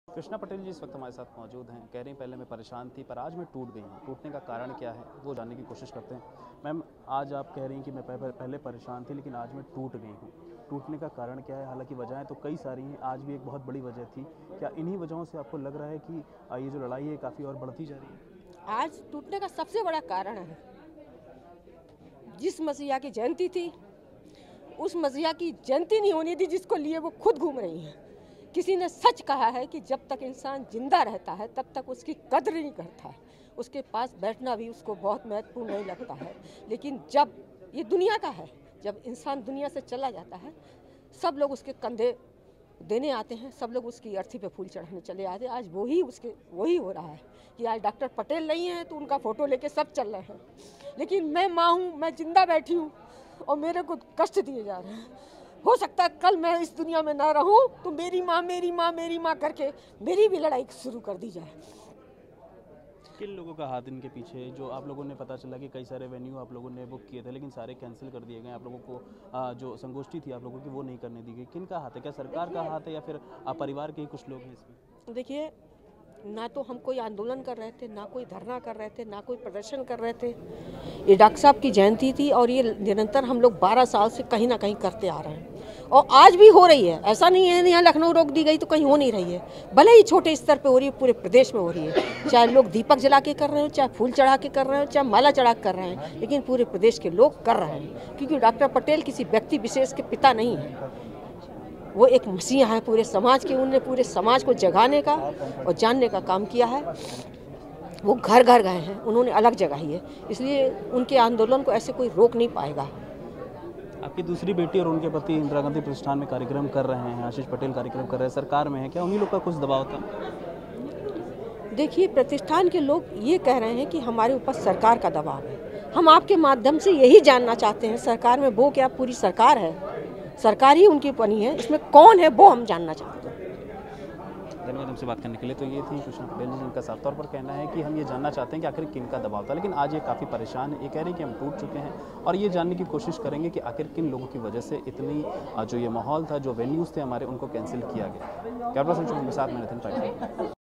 कृष्णा पटेल जी इस वक्त हमारे साथ मौजूद हैं। कह रही पहले मैं परेशान थी पर आज मैं टूट गई हूँ। टूटने का कारण क्या है वो जानने की कोशिश करते हैं। मैम, आज आप कह रही हैं कि मैं पहले परेशान थी लेकिन आज मैं टूट गई हूँ। टूटने का कारण क्या है? हालांकि वजहें तो कई सारी हैं, आज भी एक बहुत बड़ी वजह थी। क्या इन्हीं वजहों से आपको लग रहा है कि ये जो लड़ाई है काफ़ी और बढ़ती जा रही है? आज टूटने का सबसे बड़ा कारण है जिस मसीहा की जयंती थी उस मसीहा की जयंती नहीं होनी थी जिसको लिए वो खुद घूम रही हैं। किसी ने सच कहा है कि जब तक इंसान जिंदा रहता है तब तक उसकी कद्र नहीं करता है, उसके पास बैठना भी उसको बहुत महत्वपूर्ण नहीं लगता है। लेकिन जब ये दुनिया का है, जब इंसान दुनिया से चला जाता है, सब लोग उसके कंधे देने आते हैं, सब लोग उसकी अर्थी पे फूल चढ़ाने चले आते हैं। आज वही हो रहा है कि आज डॉक्टर पटेल नहीं है तो उनका फोटो लेके सब चल रहे हैं। लेकिन मैं माँ हूँ, मैं जिंदा बैठी हूँ और मेरे को कष्ट दिए जा रहे हैं। हो सकता है कल मैं इस दुनिया में ना रहूं तो मेरी माँ करके मेरी भी लड़ाई शुरू कर दी जाए। किन लोगों का हाथ इनके पीछे? जो आप लोगों ने पता चला कि कई सारे वेन्यू आप लोगों ने बुक किए थे लेकिन सारे कैंसिल कर दिए गए। आप लोगों को जो संगोष्ठी थी आप लोगों की वो नहीं करने दी गई। किन का हाथ है? क्या सरकार का हाथ है या फिर परिवार के ही कुछ लोग हैं इसमें? देखिए, ना तो हम कोई आंदोलन कर रहे थे, ना कोई धरना कर रहे थे, ना कोई प्रदर्शन कर रहे थे। ये डॉक्टर साहब की जयंती थी और ये निरंतर हम लोग 12 साल से कहीं ना कहीं करते आ रहे हैं और आज भी हो रही है। ऐसा नहीं है यहाँ लखनऊ रोक दी गई तो कहीं हो नहीं रही है। भले ही छोटे स्तर पे हो रही है, पूरे प्रदेश में हो रही है। चाहे लोग दीपक जला के कर रहे हो, चाहे फूल चढ़ा के कर रहे हो, चाहे माला चढ़ा के कर रहे हैं, लेकिन पूरे प्रदेश के लोग कर रहे हैं। क्योंकि डॉक्टर पटेल किसी व्यक्ति विशेष के पिता नहीं है, वो एक मसीहा है पूरे समाज के। उन्होंने पूरे समाज को जगाने का और जानने का काम किया है। वो घर घर गए हैं, उन्होंने अलग जगाई है, इसलिए उनके आंदोलन को ऐसे कोई रोक नहीं पाएगा। आपकी दूसरी बेटी और उनके पति इंदिरा गांधी प्रतिष्ठान में कार्यक्रम कर रहे हैं, आशीष पटेल कार्यक्रम कर रहे हैं, सरकार में है, क्या उन्हीं लोग का कुछ दबाव था? देखिए, प्रतिष्ठान के लोग ये कह रहे हैं कि हमारे ऊपर सरकार का दबाव है। हम आपके माध्यम से यही जानना चाहते हैं, सरकार में वो क्या पूरी सरकार है? सरकार ही उनकी बनी है, इसमें कौन है वो हम जानना चाहते हैं। धन्यवाद हमसे बात करने के लिए। तो ये थी कृष्णा पटेल जी, जिनका साफ तौर पर कहना है कि हम ये जानना चाहते हैं कि आखिर किन का दबाव था। लेकिन आज ये काफ़ी परेशान है, ये कह रहे हैं कि हम टूट चुके हैं और ये जानने की कोशिश करेंगे कि आखिर किन लोगों की वजह से इतनी जो ये माहौल था, जो वेन्यूज़ थे हमारे, उनको कैंसिल किया गया। कैमरा पर्सन के साथ मैं नितिन पाटिल।